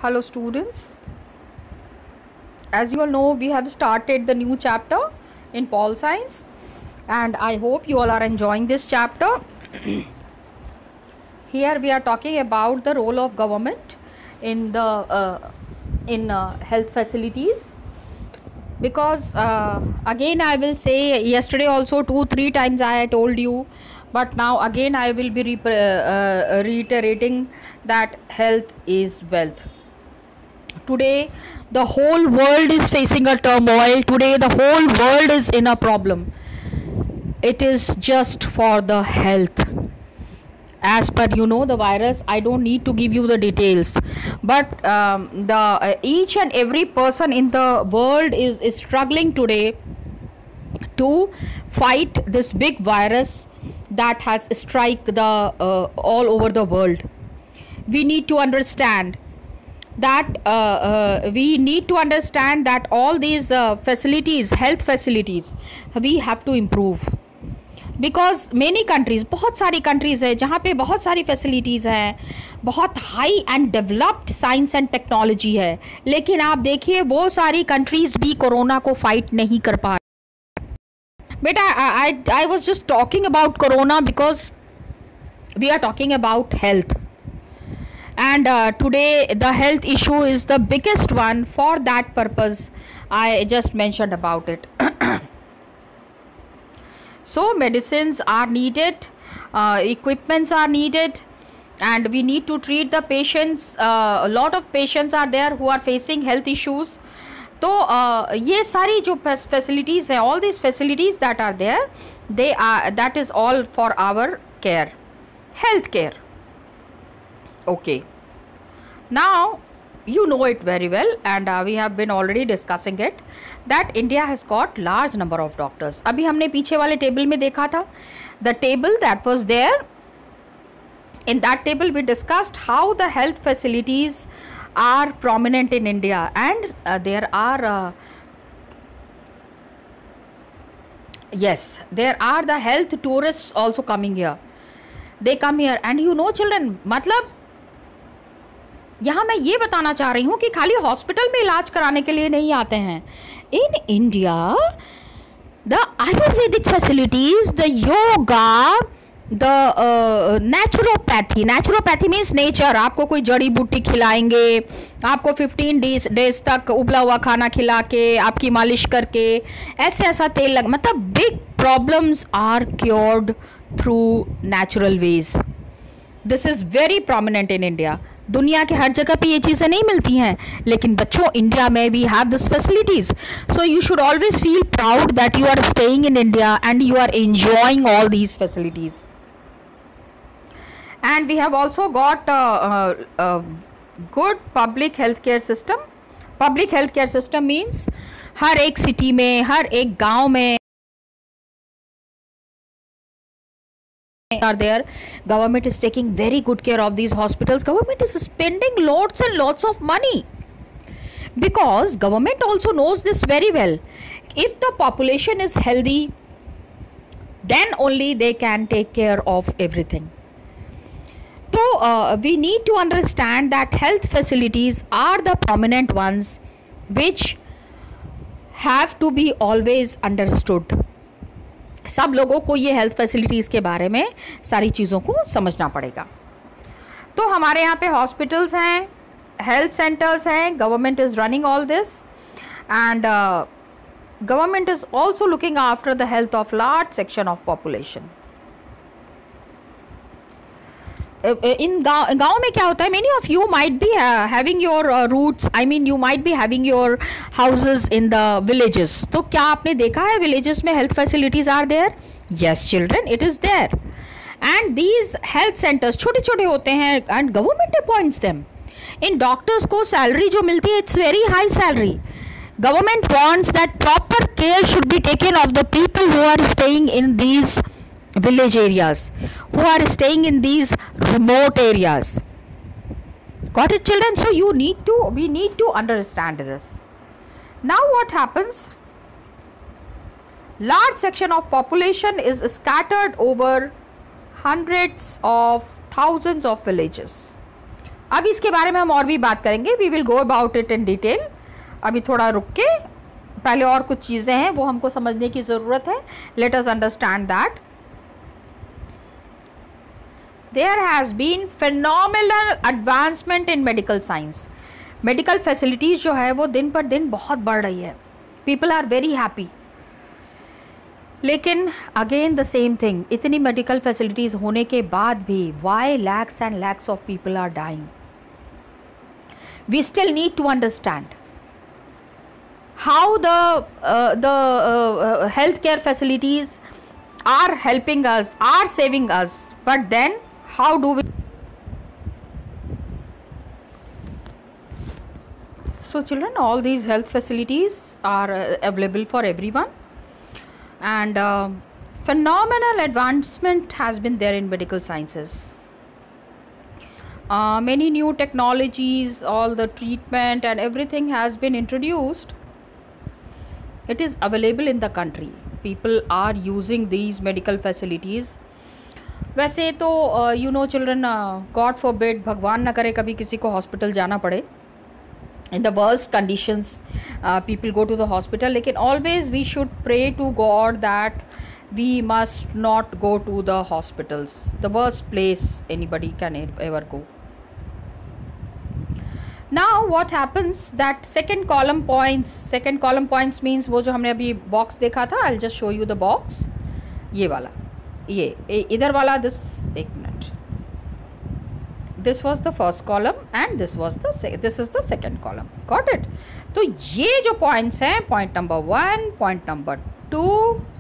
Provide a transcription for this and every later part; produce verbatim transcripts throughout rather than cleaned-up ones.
Hello students, as you all know we have started the new chapter in Pol Science and I hope you all are enjoying this chapter. Here we are talking about the role of government in the uh, in uh, health facilities, because uh, again I will say, yesterday also two three times I told you, but now again I will be re uh, reiterating that health is wealth. Today the whole world is facing a turmoil. Today the whole world is in a problem. It is just for the health. As per you know the virus, I don't need to give you the details, but um, the uh, each and every person in the world is, is struggling today to fight this big virus that has struck the uh, all over the world. We need to understand that uh, uh, we need to understand that all these uh, facilities, health facilities, we have to improve, because many countries, बहुत सारी countries है जहाँ पे बहुत सारी facilities हैं, बहुत high and developed science and technology है, लेकिन आप देखिए वो सारी countries भी कोरोना को fight नहीं कर पा रही. बेटा, I I was just talking about corona because we are talking about health. And uh, today the health issue is the biggest one. For that purpose I just mentioned about it. So medicines are needed, uh, equipments are needed, and we need to treat the patients. Uh, a lot of patients are there who are facing health issues. तो uh, ये सारी जो facilities हैं, all these facilities that are there, they are, that is all for our care, health care. Okay, now you know it very well, and uh, we have been already discussing it, that India has got large number of doctors. अभी हमने पीछे वाले table में देखा था, the table that was there. In that table we discussed how the health facilities are prominent in India, and uh, there are uh, yes, there are the health tourists also coming here. They come here, and you know children, मतलब यहाँ मैं ये बताना चाह रही हूँ कि खाली हॉस्पिटल में इलाज कराने के लिए नहीं आते हैं. In India the ayurvedic facilities, the yoga, the naturopathy, naturopathy means nature, आपको कोई जड़ी बूटी खिलाएंगे, आपको फिफ्टीन डेज डेज तक उबला हुआ खाना खिला के, आपकी मालिश करके, ऐसे ऐसा तेल लग, मतलब big problems are cured through natural ways. This is very prominent in India. दुनिया के हर जगह पे ये चीज़ें नहीं मिलती हैं, लेकिन बच्चों इंडिया में we have this facilities. So you should always feel proud that you are staying in India and you are enjoying all these facilities. And we have also got good public health care system. Public health care system means हर एक city में, हर एक गाँव में are there. Government is taking very good care of these hospitals. Government is spending lots and lots of money, because government also knows this very well. If the population is healthy, then only they can take care of everything. So uh, we need to understand that health facilities are the prominent ones which have to be always understood. सब लोगों को ये health facilities के बारे में सारी चीज़ों को समझना पड़ेगा. तो हमारे यहाँ पे हॉस्पिटल्स हैं, हेल्थ सेंटर्स हैं, government is running all this, and government is also looking after the health of large section of population. इन गाँव गाँव में क्या होता है, many of you might be having your roots, I mean you might be having your houses in the villages. तो क्या आपने देखा है विलेजेस में health facilities are there? Yes children, it is there. And these health centres छोटे छोटे होते हैं, एंड गवर्नमेंट अपॉइंट्स देम. इन डॉक्टर्स को सैलरी जो मिलती है, it's very high salary. Government wants that proper care should be taken of the people who are staying in these village areas, who are staying in these remote areas. Got it children? So you need to, we need to understand this. Now what happens, large section of population is scattered over hundreds of thousands of villages. अब इसके बारे में हम और भी बात करेंगे, we will go about it in detail. अभी थोड़ा रुक के, पहले और कुछ चीज़ें हैं वो हमको समझने की ज़रूरत है। Let us understand that there has been phenomenal advancement in medical science. Medical facilities जो है वो दिन पर दिन बहुत बढ़ रही है, पीपल आर वेरी हैप्पी। लेकिन अगेन द सेम थिंग, इतनी मेडिकल फैसिलिटीज़ होने के बाद भी why lakhs and lakhs of people are dying. We still need to understand how the uh, the uh, healthcare facilities are helping us, are saving us, but then how do we? So children, all these health facilities are uh, available for everyone, and uh, phenomenal advancement has been there in medical sciences. Uh, many new technologies, all the treatment and everything has been introduced. It is available in the country. People are using these medical facilities. वैसे तो you know children, God forbid, भगवान ना करे कभी किसी को hospital जाना पड़े, in the worst conditions people go to the hospital, लेकिन always we should pray to God that we must not go to the hospitals, the worst place anybody can ever go. Now what happens that second column points, second column points means वो जो हमने अभी box देखा था, I'll just show you the box, ये वाला, ये इधर वाला, this, एक minute, this was the first column and this was the this is the second column. Got it? तो ये जो points हैं, point number one, point number two,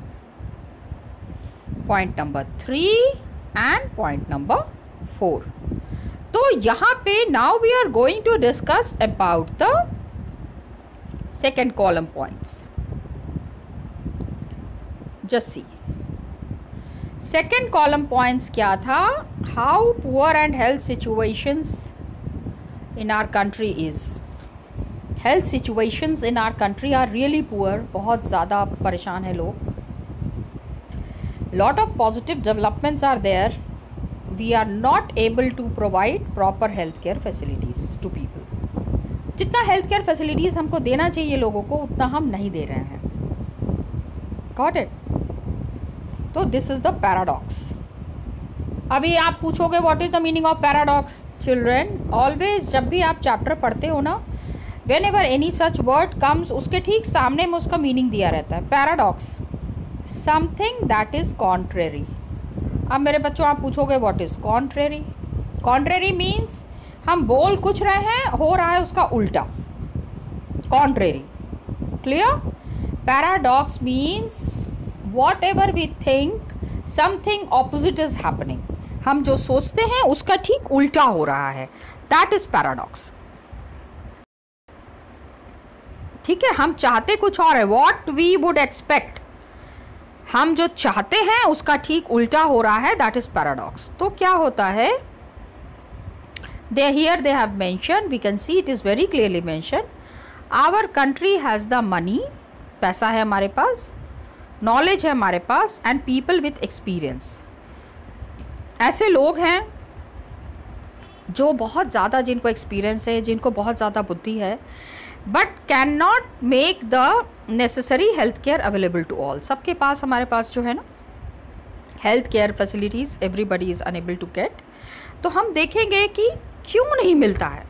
point number three and point number four. तो यहाँ पे now we are going to discuss about the second column points. Just see, second column points क्या था? How poor and health situations in our country is. Health situations in our country are really poor, बहुत ज़्यादा परेशान है लोग. Lot of positive developments are there. We are not able to provide proper healthcare facilities to people. जितना healthcare facilities हमको देना चाहिए लोगों को, उतना हम नहीं दे रहे हैं. Got it? तो this is the paradox. अभी आप पूछोगे what is the meaning of paradox? Children, always जब भी आप chapter पढ़ते हो ना, whenever any such word comes, उसके ठीक सामने में उसका meaning दिया रहता है. Paradox, something that is contrary. अब मेरे बच्चों, आप पूछोगे what is contrary. Contrary means हम बोल कुछ रहे हैं, हो रहा है उसका उल्टा. Contrary, clear? Paradox means whatever we think something opposite is happening. हम जो सोचते हैं उसका ठीक उल्टा हो रहा है, दैट इज पैराडॉक्स. ठीक है, हम चाहते कुछ और है, वॉट वी वुड एक्सपेक्ट, हम जो चाहते हैं उसका ठीक उल्टा हो रहा है, दैट इज पैराडॉक्स. तो क्या होता है? They here they have mention, we can see it is very clearly mention, our country has the money, पैसा है हमारे पास, नॉलेज है हमारे पास, एंड पीपल विथ एक्सपीरियंस. ऐसे लोग हैं जो बहुत ज़्यादा, जिनको एक्सपीरियंस है, जिनको बहुत ज़्यादा बुद्धि है, but can not make the necessary health care available to all. सबके पास, हमारे पास जो है ना health care facilities, everybody is unable to get. तो हम देखेंगे कि क्यों नहीं मिलता है.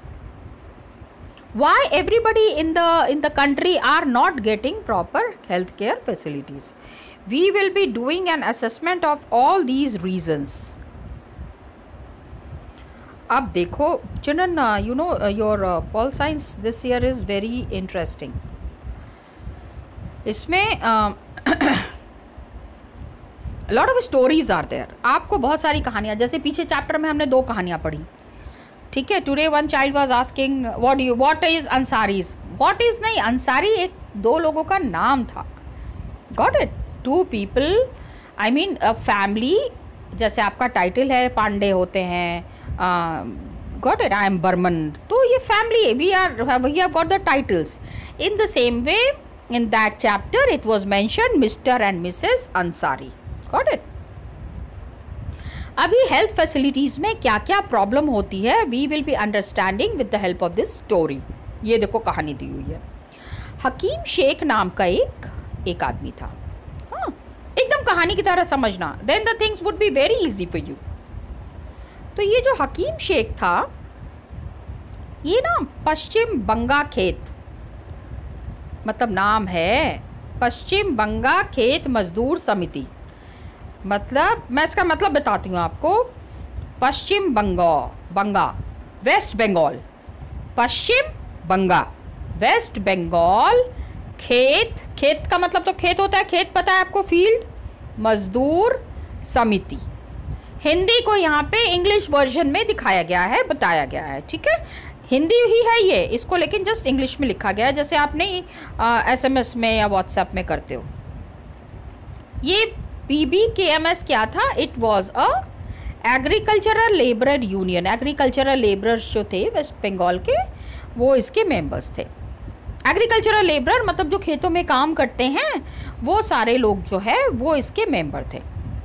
Why everybody in the in the country are not getting proper health care facilities. We will be doing an assessment of all these reasons. अब देखो children, you know your pol science this year is very interesting. इसमें lot of stories are there. आपको बहुत सारी कहानियाँ, जैसे पीछे chapter में हमने दो कहानियाँ पढ़ी. ठीक है, today one child was asking what you what is Ansaris. What is नहीं, अंसारी एक दो लोगों का नाम था. Got it? Two people, I mean a family. जैसे आपका टाइटल है, पांडे होते हैं, got it, I am Barman. तो ये family, we are we have got the titles. In the same way in that chapter it was mentioned Mister and Missus Ansari. Got it? अभी health facilities में क्या क्या problem होती है, we will be understanding with the help of this story. ये देखो कहानी दी हुई है। हकीम शेख नाम का एक एक आदमी था। हाँ, एकदम कहानी की तरह समझना, then the things would be very easy for you. तो ये जो हकीम शेख था, ये ना पश्चिम बंगा खेत, मतलब नाम है पश्चिम बंगा खेत मजदूर समिति, मतलब मैं इसका मतलब बताती हूँ आपको। पश्चिम बंगाल, बंगा वेस्ट बंगाल, पश्चिम बंगा वेस्ट बंगाल खेत, खेत का मतलब तो खेत होता है, खेत पता है आपको, फील्ड, मजदूर समिति। हिंदी को यहाँ पे इंग्लिश वर्जन में दिखाया गया है, बताया गया है, ठीक है, हिंदी ही है ये, इसको लेकिन जस्ट इंग्लिश में लिखा गया है, जैसे आप नहीं एसएमएस में या व्हाट्सएप में करते हो। ये पीबीकेएमएस क्या था? It was a agricultural labourer union. Agricultural labourers जो थे वेस्ट बंगाल के, वो इसके मेंबर्स थे। एग्रीकल्चरल लेबरर मतलब जो खेतों में काम करते हैं, वो सारे लोग जो है वो इसके मेंबर थे।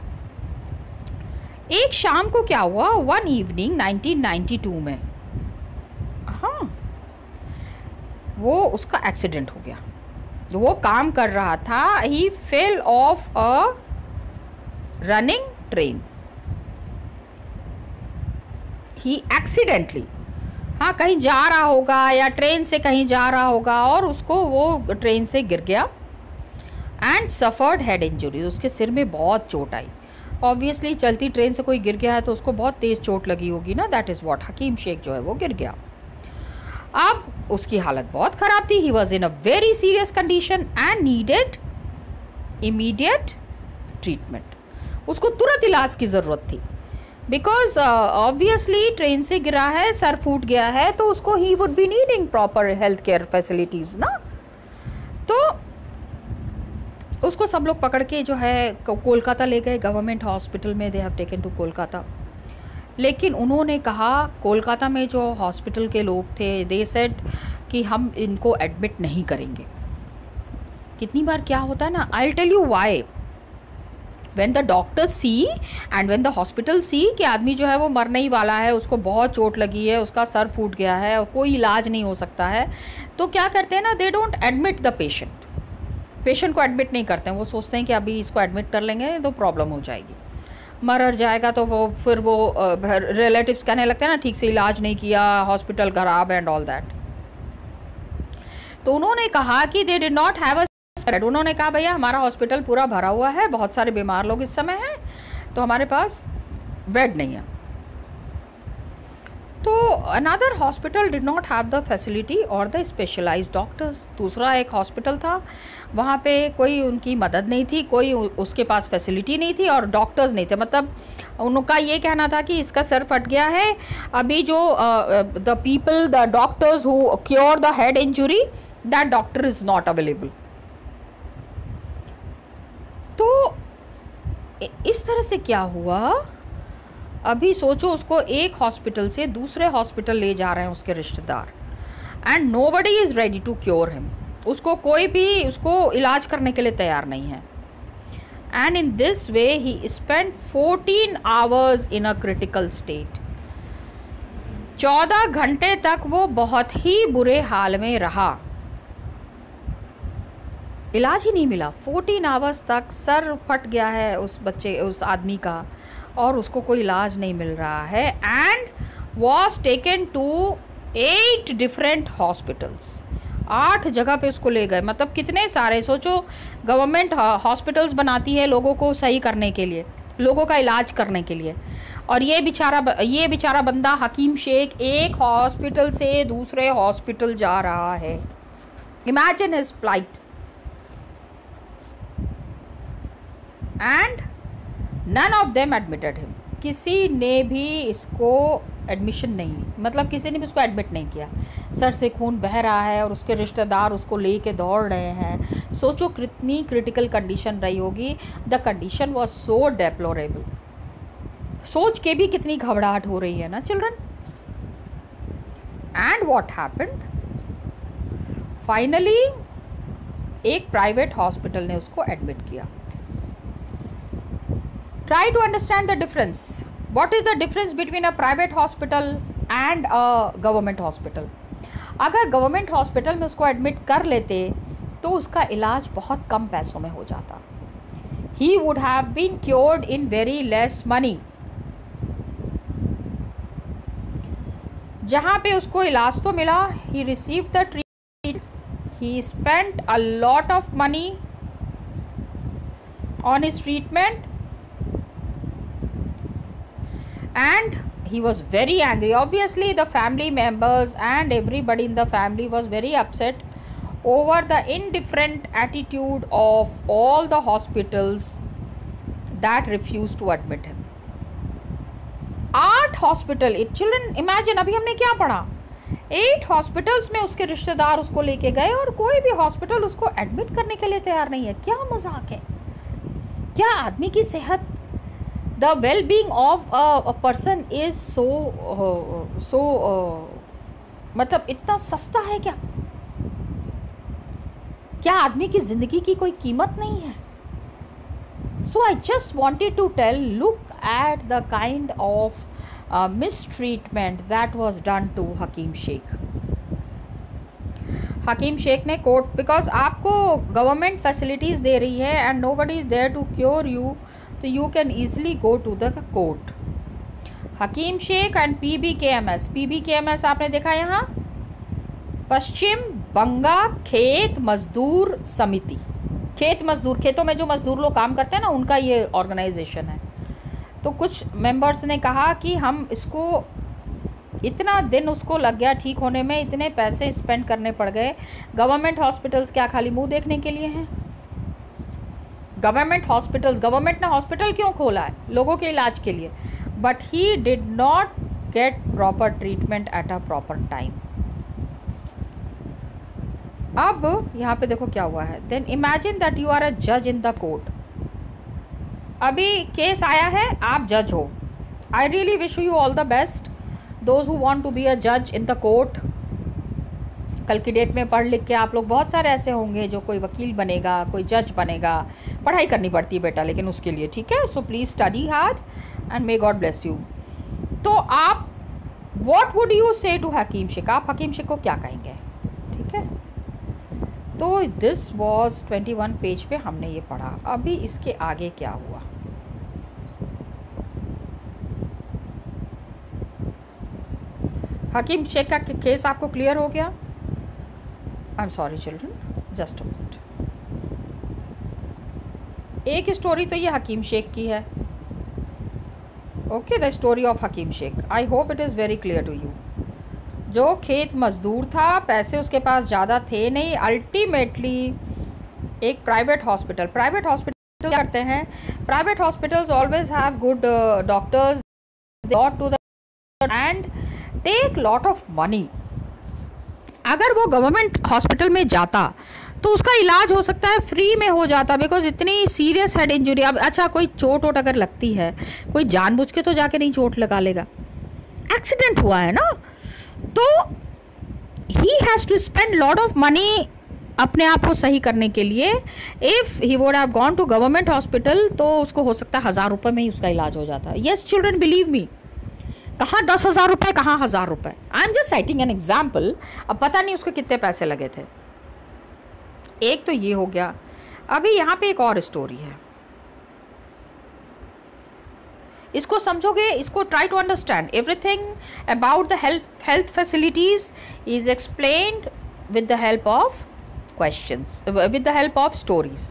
एक शाम को क्या हुआ, one evening nineteen ninety two में, हाँ, वो उसका एक्सीडेंट हो गया। वो काम कर रहा था, he fell off a running train, he accidentally, हाँ, कहीं जा रहा होगा या ट्रेन से कहीं जा रहा होगा और उसको वो ट्रेन से गिर गया एंड सफर्ड हेड इंजरी। उसके सिर में बहुत चोट आई। ऑब्वियसली चलती ट्रेन से कोई गिर गया है तो उसको बहुत तेज़ चोट लगी होगी ना, that is what, Hakim Sheikh जो है वो गिर गया। अब उसकी हालत बहुत ख़राब थी, he was in a very serious condition and needed immediate treatment. उसको तुरंत इलाज की ज़रूरत थी, बिकॉज ऑब्वियसली ट्रेन से गिरा है, सर फूट गया है, तो उसको he would be needing proper health care facilities ना। तो उसको सब लोग पकड़ के जो है कोलकाता ले गए, गवर्नमेंट हॉस्पिटल में, they have taken to Kolkata. लेकिन उन्होंने कहा, कोलकाता में जो हॉस्पिटल के लोग थे, दे सेड कि हम इनको एडमिट नहीं करेंगे। कितनी बार क्या होता है ना, I will tell you why. When the doctors see and when the hospital see कि आदमी जो है वो मरने ही वाला है, उसको बहुत चोट लगी है, उसका सर फूट गया है और कोई इलाज नहीं हो सकता है, तो क्या करते हैं ना, they don't admit the patient. Patient को एडमिट नहीं करते हैं, वो सोचते हैं कि अभी इसको एडमिट कर लेंगे तो प्रॉब्लम हो जाएगी, मर जाएगा, तो वो फिर वो रिलेटिव्स कहने लगते हैं ना, ठीक से इलाज नहीं किया, हॉस्पिटल खराब एंड ऑल दैट। तो उन्होंने कहा कि they did not have a bed. उन्होंने कहा भैया हमारा हॉस्पिटल पूरा भरा हुआ है, बहुत सारे बीमार लोग इस समय हैं, तो हमारे पास बेड नहीं है। तो another hospital did not have the facility और द स्पेशलाइज्ड डॉक्टर्स। दूसरा एक हॉस्पिटल था, वहाँ पे कोई उनकी मदद नहीं थी, कोई उसके पास फैसिलिटी नहीं थी और डॉक्टर्स नहीं थे। मतलब उनका ये कहना था कि इसका सर फट गया है, अभी जो the people, the doctors who cure the head injury, that doctor is not available. तो इस तरह से क्या हुआ, अभी सोचो, उसको एक हॉस्पिटल से दूसरे हॉस्पिटल ले जा रहे हैं उसके रिश्तेदार, and nobody is ready to cure him. उसको कोई भी उसको इलाज करने के लिए तैयार नहीं है। And in this way he spend fourteen hours in a critical state. चौदह घंटे तक वो बहुत ही बुरे हाल में रहा, इलाज ही नहीं मिला। फोर्टीन आवर्स तक सर फट गया है उस बच्चे, उस आदमी का, और उसको कोई इलाज नहीं मिल रहा है। And was taken to eight different hospitals. आठ जगह पे उसको ले गए। मतलब कितने सारे, सोचो, गवर्नमेंट हॉस्पिटल्स बनाती है लोगों को सही करने के लिए, लोगों का इलाज करने के लिए, और ये बेचारा ये बेचारा बंदा हकीम शेख एक हॉस्पिटल से दूसरे हॉस्पिटल जा रहा है। Imagine his plight. And none of them admitted him. किसी ने भी इसको एडमिशन नहीं, मतलब किसी ने भी उसको एडमिट नहीं किया। सर से खून बह रहा है और उसके रिश्तेदार उसको लेके दौड़ रहे हैं। सोचो कितनी क्रिटिकल कंडीशन रही होगी। The condition was so deplorable. सोच के भी कितनी घबराहट हो रही है ना children. And what happened, finally एक प्राइवेट हॉस्पिटल ने उसको एडमिट किया। Try to understand the difference. What is the difference between a private hospital and a government hospital? अगर गवर्नमेंट हॉस्पिटल में उसको एडमिट कर लेते तो उसका इलाज बहुत कम पैसों में हो जाता. He would have been cured in very less money. जहाँ पे उसको इलाज तो मिला, he receive the treatment, he spent a lot of money on his treatment and he was very angry. Obviously the family members and everybody in the family was very upset over the indifferent attitude of all the hospitals that refused to admit him. आठ hospital, children imagine, अभी हमने क्या पढ़ा, eight hospitals में उसके रिश्तेदार उसको लेके गए और कोई भी हॉस्पिटल उसको एडमिट करने के लिए तैयार नहीं है. क्या मजाक है? क्या आदमी की सेहत, the well being of a person is so so मतलब इतना सस्ता है क्या? क्या आदमी की ज़िंदगी की कोई कीमत नहीं है? So I just wanted to tell, look at the kind of mistreatment that was done to Hakim Sheikh. Hakim Sheikh ने कोर्ट, बिकॉज आपको गवर्नमेंट फैसिलिटीज़ दे रही है and nobody is there to cure you, तो you can easily go to the court. Hakim Sheikh and P B K M S. P B K M S आपने देखा यहाँ, पश्चिम बंगा खेत मजदूर समिति. खेत मजदूर, खेतों में जो मजदूर लोग काम करते हैं ना, उनका ये ऑर्गेनाइजेशन है. तो कुछ मेंबर्स ने कहा कि हम इसको, इतना दिन उसको लग गया ठीक होने में, इतने पैसे स्पेंड करने पड़ गए. गवर्नमेंट हॉस्पिटल्स क्या खाली मुंह देखने के लिए हैं? गवर्नमेंट हॉस्पिटल्स, गवर्नमेंट ने हॉस्पिटल क्यों खोला है? लोगों के इलाज के लिए. But he did not get proper treatment at a proper time. अब यहाँ पे देखो क्या हुआ है. Then imagine that you are a जज इन द कोर्ट. अभी केस आया है, आप जज हो. I really wish you all the best, those who want to be a जज इन द कोर्ट. कल की डेट में पढ़ लिख के आप लोग बहुत सारे ऐसे होंगे जो कोई वकील बनेगा, कोई जज बनेगा. पढ़ाई करनी पड़ती है बेटा लेकिन उसके लिए, ठीक है. So please study hard and may God bless you. तो आप what would you say to Hakim Sheikh? आप हकीम शेख को क्या कहेंगे? ठीक है. तो this was twenty one page पे हमने ये पढ़ा. अभी इसके आगे क्या हुआ? हकीम शेख का केस आपको क्लियर हो गया? I am sorry children, just a minute. एक स्टोरी तो ये हकीम शेख की है. Okay, the story of Hakim Sheikh. I hope it is very clear to you. जो खेत मजदूर था, पैसे उसके पास ज़्यादा थे नहीं, अल्टीमेटली एक प्राइवेट हॉस्पिटल, प्राइवेट हॉस्पिटल क्या करते हैं? Private hospitals always have good doctors, to the end take lot of money. अगर वो गवर्नमेंट हॉस्पिटल में जाता तो उसका इलाज हो सकता है फ्री में हो जाता, बिकॉज इतनी सीरियस हेड इंजरी. अब अच्छा, कोई चोट वोट अगर लगती है, कोई जानबूझ के तो जाके नहीं चोट लगा लेगा. एक्सीडेंट हुआ है ना, तो he has to spend lot of money अपने आप को सही करने के लिए. If he would have gone to government hospital तो उसको हो सकता है हज़ार रुपये में ही उसका इलाज हो जाता. Yes children, believe me. कहाँ दस हज़ार रुपये, कहाँ हज़ार रुपये. I am just citing an example. अब पता नहीं उसको कितने पैसे लगे थे. एक तो ये हो गया. अभी यहाँ पे एक और स्टोरी है, इसको समझोगे, इसको try to understand. Everything about the health health facilities is explained with the help of questions, with the help of stories.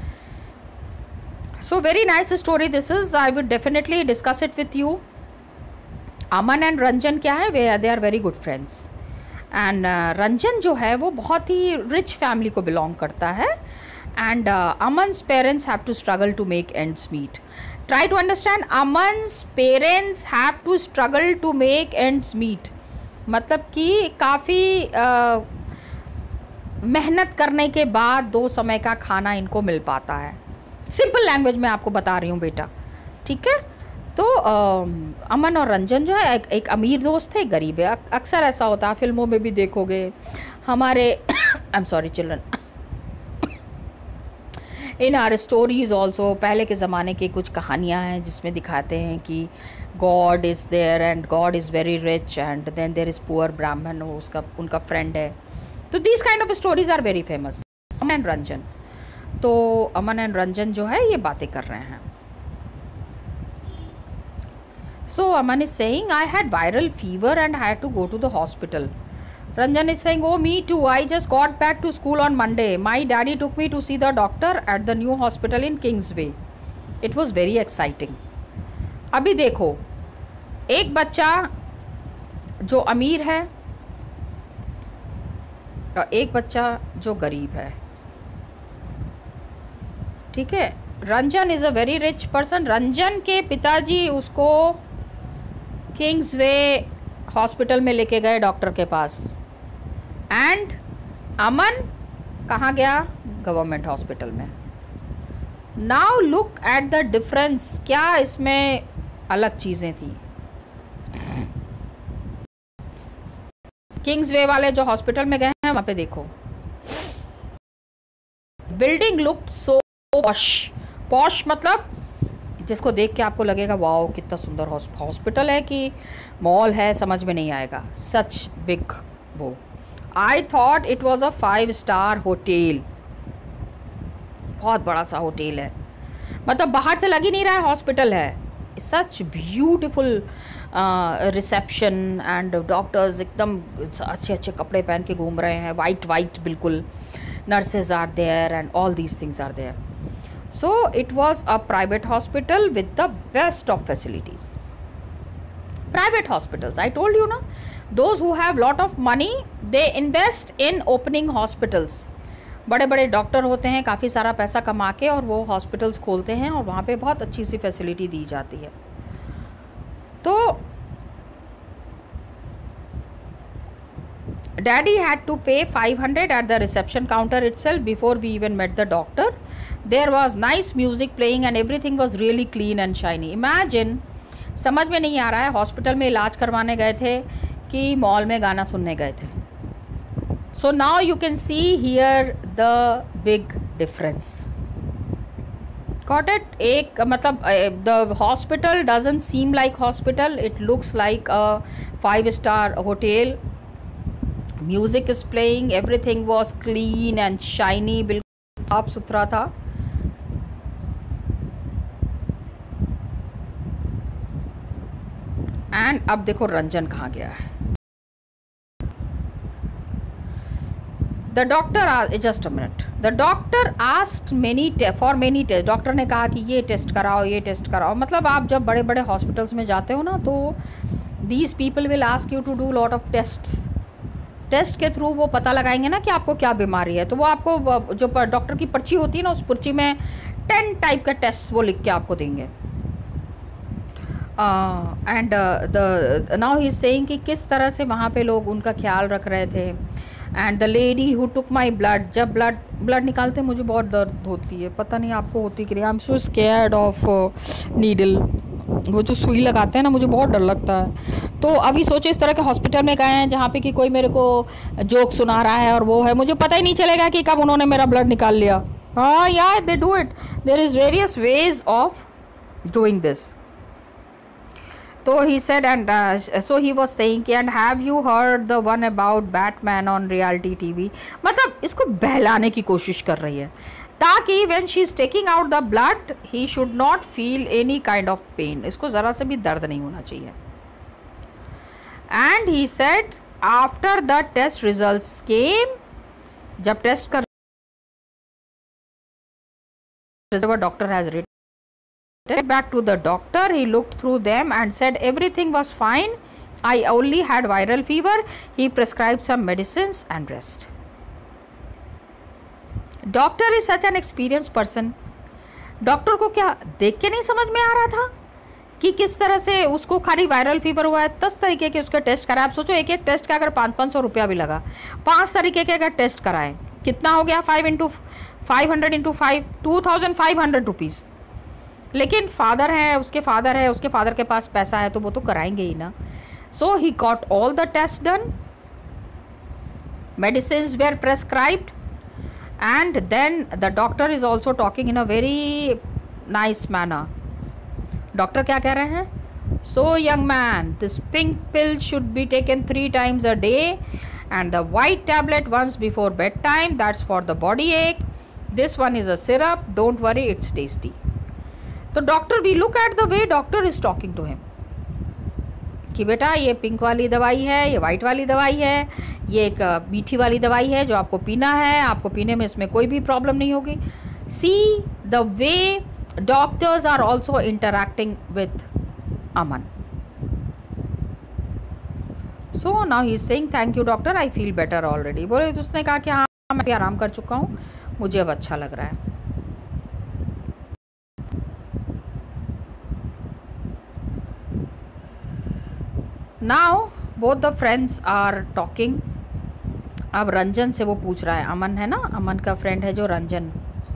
So very nice story this is. I would definitely discuss it with you. Aman and Ranjan क्या है, वे they are very good friends. And Ranjan जो है वो बहुत ही rich family को belong करता है. And Aman's parents have to struggle to make ends meet. Try to understand, Aman's parents have to struggle to make ends meet. मतलब कि काफ़ी uh, मेहनत करने के बाद दो समय का खाना इनको मिल पाता है. सिंपल लैंग्वेज में आपको बता रही हूँ बेटा, ठीक है. तो अमन और रंजन जो है, एक, एक अमीर दोस्त है, एक गरीब है. अक्सर ऐसा होता है, फिल्मों में भी देखोगे हमारे. I am sorry children, in are stories also. पहले के ज़माने की कुछ कहानियाँ हैं जिसमें दिखाते हैं कि God is there and God is very rich and then there is poor Brahmin, वो उसका उनका फ्रेंड है. तो this kind of stories are very famous. Aman and Ranjan, तो अमन एंड रंजन जो है ये बातें कर रहे हैं. So Aman is saying I had viral fever and had to go to the hospital. Ranjan is saying, oh, me too. I just got back to school on Monday. My daddy took me to see the doctor at the new hospital in Kingsway. It was very exciting. अभी देखो, एक बच्चा जो अमीर है और एक बच्चा जो गरीब है, ठीक है. Ranjan is a very rich person. Ranjan के पिताजी उसको किंग्सवे हॉस्पिटल में लेके गए डॉक्टर के पास, एंड अमन कहाँ गया? गवर्नमेंट हॉस्पिटल में. Now look at the difference. क्या इसमें अलग चीज़ें थी? किंग्सवे वाले जो हॉस्पिटल में गए हैं वहाँ पे देखो, building look so posh. Posh मतलब जिसको देख के आपको लगेगा वाओ कितना सुंदर हॉस्पिटल है कि मॉल है, समझ में नहीं आएगा. Such big. वो I thought it was a five star hotel. बहुत बड़ा सा होटल है, मतलब बाहर से लग ही नहीं रहा है हॉस्पिटल है. Such beautiful reception and doctors एकदम अच्छे अच्छे कपड़े पहन के घूम रहे हैं, वाइट वाइट बिल्कुल. Nurses are there and all these things are there. So it was a private hospital with the best of facilities. Private hospitals, I told you na, those who have lot of money they invest in opening hospitals. बड़े बड़े doctor होते हैं, काफ़ी सारा पैसा कमा के और वो हॉस्पिटल्स खोलते हैं और वहाँ पे बहुत अच्छी सी फैसिलिटी दी जाती है. तो Daddy had to pay five hundred at the reception counter itself before we even met the doctor. There was nice music playing and everything was really clean and shiny. Imagine, समझ में नहीं आ रहा है hospital में इलाज करवाने गए थे कि मॉल में गाना सुनने गए थे. So now you can see here the big difference. Got it? एक मतलब the hospital doesn't seem like hospital. It looks like a five star hotel. Music is playing. Everything was clean and shiny. बिल्कुल साफ सुथरा था. And अब देखो रंजन कहाँ गया है. The doctor just a minute the doctor asked many for many test. Doctor ने कहा कि ये टेस्ट कराओ, ये टेस्ट कराओ. मतलब आप जब बड़े बड़े हॉस्पिटल्स में जाते हो ना, तो these people will ask you to do lot of tests. Test के थ्रू वो पता लगाएंगे ना कि आपको क्या बीमारी है. तो वो आपको जो डॉक्टर की पर्ची होती है ना, उस पर्ची में टेन टाइप के टेस्ट वो लिख के आपको देंगे. And the now he is saying कि किस तरह से वहाँ पे लोग उनका ख्याल रख रहे थे. And the lady who took my blood, जब ब्लड ब्लड निकालते मुझे बहुत दर्द होती है. पता नहीं आपको होती कि नहीं. I am so scared of needle. वो जो सुई लगाते हैं ना, मुझे बहुत डर लगता है. तो अभी सोचो इस तरह के हॉस्पिटल में गए हैं जहाँ पे कि कोई मेरे को जोक सुना रहा है और वो है, मुझे पता ही नहीं चलेगा कि कब उन्होंने मेरा ब्लड निकाल लिया. हाँ या they do it. There is various ways of doing this. तो he said and uh, so he was saying कि and have you heard the one about Batman on reality T V. मतलब इसको बहलाने की कोशिश कर रही है ताकि when she is taking out the blood he should not feel any kind of pain. इसको ज़रा से भी दर्द नहीं होना चाहिए. And he said after the test results came, जब टेस्ट कर doctor has written back to the doctor, he looked through them and said everything was fine. I only had viral fever. He prescribed some medicines and rest. Doctor is such an experienced person. Doctor को क्या देख के नहीं समझ में आ रहा था कि किस तरह से उसको खाली वायरल फीवर हुआ है. दस तरीके के उसके टेस्ट कराए. आप सोचो एक एक टेस्ट का अगर पाँच पाँच सौ रुपया भी लगा, पाँच तरीके के अगर टेस्ट कराए कितना हो गया? Five into five hundred into five two thousand five hundred rupees. लेकिन फादर है, उसके फादर है, उसके फादर के पास पैसा है तो वो तो कराएंगे ही ना. So he got all the test done, medicines were prescribed and then the doctor is also talking in a very nice manner. Doctor क्या कह रहे हैं? So young man, this pink pill should be taken three times a day and the white tablet once before bedtime. That's for the body ache. This one is a syrup. Don't worry, it's tasty. तो doctor भी, look at the way doctor is talking to him कि बेटा ये pink वाली दवाई है, ये white वाली दवाई है, ये एक मीठी वाली दवाई है जो आपको पीना है, आपको पीने में इसमें कोई भी प्रॉब्लम नहीं होगी. See the way doctors are also interacting with Aman. So now he is saying thank you doctor, I feel better already. बोले तो उसने कहा कि हाँ मैं आराम कर चुका हूँ, मुझे अब अच्छा लग रहा है. Now both the friends are talking. अब रंजन से वो पूछ रहा है, अमन है ना, अमन का फ्रेंड है जो रंजन,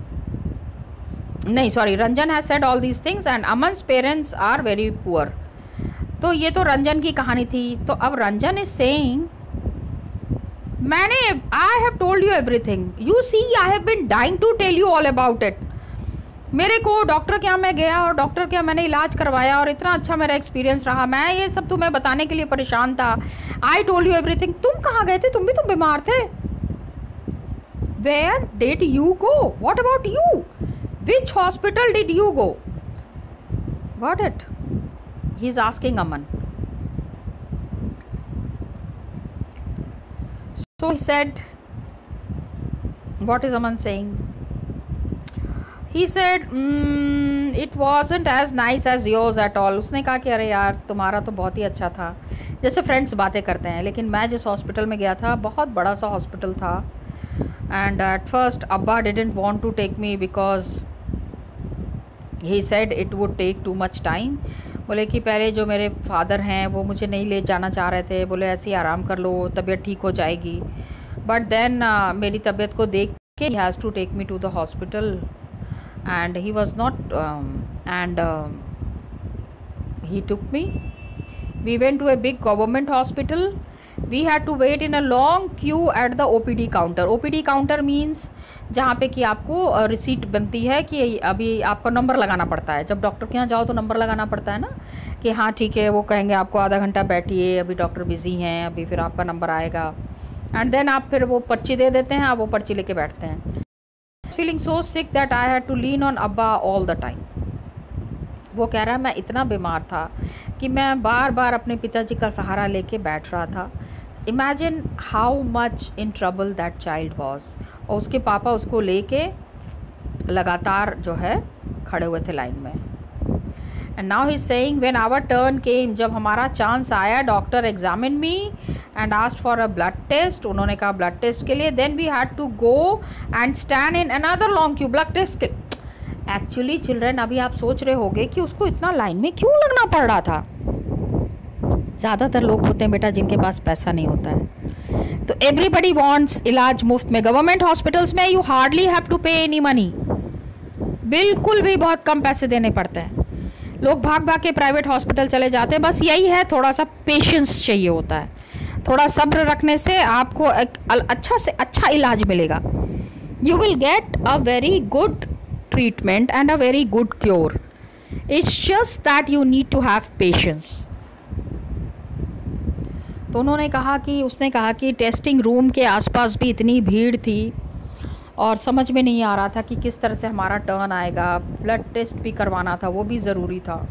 नहीं sorry, Ranjan has said all these things and Aman's parents are very poor. तो ये तो रंजन की कहानी थी. तो अब रंजन इज सेइंग, मैंने I have told you everything, you see I have been dying to tell you all about it. मेरे को डॉक्टर के यहाँ मैं गया और डॉक्टर के यहाँ मैंने इलाज करवाया और इतना अच्छा मेरा एक्सपीरियंस रहा. मैं ये सब तुम्हें बताने के लिए परेशान था. I told you everything. तुम कहाँ गए थे? तुम भी तो बीमार थे. Where did you go? What about you? Which hospital did you go? Got it? He is asking Aman. So he said, what is Aman saying? He said, mm, it wasn't as nice as yours at all. उसने कहा कि अरे यार तुम्हारा तो बहुत ही अच्छा था. जैसे फ्रेंड्स बातें करते हैं, लेकिन मैं जिस हॉस्पिटल में गया था बहुत बड़ा सा हॉस्पिटल था. And at first Abba didn't want to take me because he said it would take too much time. बोले कि पहले जो मेरे फादर हैं वो मुझे नहीं ले जाना चाह रहे थे. बोले ऐसे ही आराम कर लो, तबीयत ठीक हो जाएगी. बट देन uh, मेरी तबीयत को देख के he has to take me to the hospital and he was not um, and uh, he took me. We went to a big government hospital. We had to wait in a long queue at the O P D counter. O P D counter means जहाँ पे कि आपको receipt बनती है कि अभी आपका number लगाना पड़ता है. जब डॉक्टर के यहाँ जाओ तो नंबर लगाना पड़ता है ना, कि हाँ ठीक है, वो कहेंगे आपको आधा घंटा बैठिए, अभी डॉक्टर बिजी हैं, अभी फिर आपका नंबर आएगा. एंड देन आप फिर वो पर्ची दे देते हैं, आप वो पर्ची लेके बैठते हैं. Feeling so sick that I had to lean on अब्बा ऑल द टाइम. वो कह रहा है मैं इतना बीमार था कि मैं बार बार अपने पिताजी का सहारा लेके बैठ रहा था. Imagine how much in trouble that child was. और उसके पापा उसको लेके लगातार जो है खड़े हुए थे लाइन में. And now he saying when our turn came, जब हमारा चांस आया, doctor examine me and asked for a blood test. उन्होंने कहा ब्लड टेस्ट के लिए. Then we had to go and stand in another long queue blood test के. Actually children, अभी आप सोच रहे होंगे कि उसको इतना लाइन में क्यों लगना पड़ रहा था. ज़्यादातर लोग होते हैं बेटा जिनके पास पैसा नहीं होता है. तो एवरीबडी वांट्स इलाज मुफ्त में. गवर्नमेंट हॉस्पिटल्स में you hardly have to pay any money. बिल्कुल भी बहुत कम पैसे देने पड़ते हैं. लोग भाग भाग के प्राइवेट हॉस्पिटल चले जाते हैं. बस यही है, थोड़ा सा पेशेंस चाहिए होता है. थोड़ा सब्र रखने से आपको एक अच्छा से अच्छा इलाज मिलेगा. You will get a very good treatment and a very good cure. It's just that you need to have patience. तो उन्होंने कहा कि उसने कहा कि टेस्टिंग रूम के आसपास भी इतनी भीड़ थी और समझ में नहीं आ रहा था कि किस तरह से हमारा टर्न आएगा. ब्लड टेस्ट भी करवाना था, वो भी ज़रूरी था.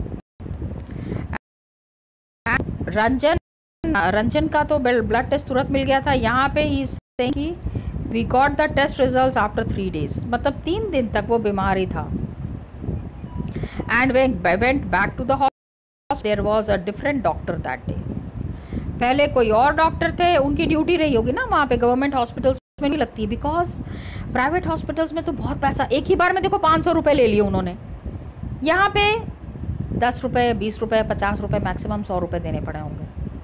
रंजन रंजन का तो ब्लड टेस्ट तुरंत मिल गया था. यहाँ पे ही सेइंग कि we got the test result after three days. मतलब तीन दिन तक वो बीमार ही था. And when went back to the hospital, there was a different doctor that day. पहले कोई और डॉक्टर थे, उनकी ड्यूटी रही होगी ना वहाँ पे. गवर्नमेंट हॉस्पिटल्स में नहीं लगती, बिकॉज प्राइवेट हॉस्पिटल्स में तो बहुत पैसा, एक ही बार में देखो पाँच सौ रुपये ले लिए उन्होंने. यहाँ पे दस रुपये, बीस रुपये, पचास रुपये, मैक्सिमम सौ रुपये देने पड़े होंगे.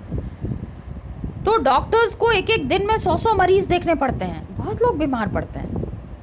तो डॉक्टर्स को एक एक दिन में सौ सौ मरीज देखने पड़ते हैं. बहुत लोग बीमार पड़ते हैं.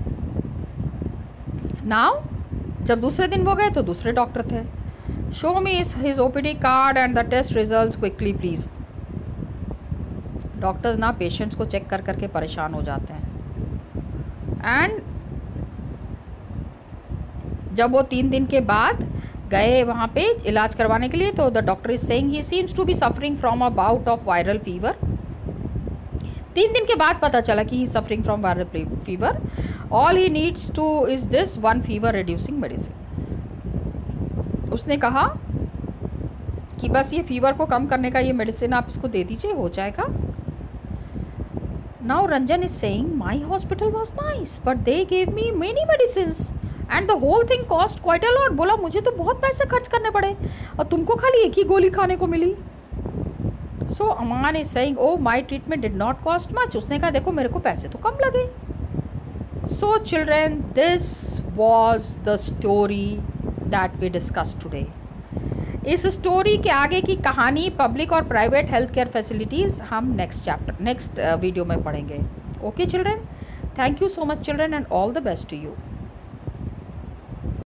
नाउ जब दूसरे दिन वो गए तो दूसरे डॉक्टर थे. Show me his OPD card and the test results quickly please. Doctors ना पेशेंट्स को चेक कर करके परेशान हो जाते हैं. एंड जब वो तीन दिन के बाद गए वहाँ पे इलाज करवाने के लिए, तो the doctor is saying he seems to be suffering from a bout of viral fever. तीन दिन के बाद पता चला कि he suffering from viral fever. All he needs to is this one fever reducing medicine. उसने कहा कि बस ये फीवर को कम करने का ये मेडिसिन आप इसको दे दीजिए, हो जाएगा। Now Ranjan is saying my hospital was nice but they gave me many medicines and the whole thing cost quite a lot. बोला मुझे तो बहुत पैसे खर्च करने पड़े और तुमको खाली एक ही गोली खाने को मिली। So Aman is saying oh my treatment did not cost much. उसने कहा देखो मेरे को पैसे तो कम लगे। So children, this was the story that we discuss today. इस स्टोरी के आगे की कहानी पब्लिक और प्राइवेट हेल्थ केयर फैसिलिटीज़ हम नेक्स्ट चैप्टर नेक्स्ट वीडियो में पढ़ेंगे। Okay children, thank you so much children and all the best to you.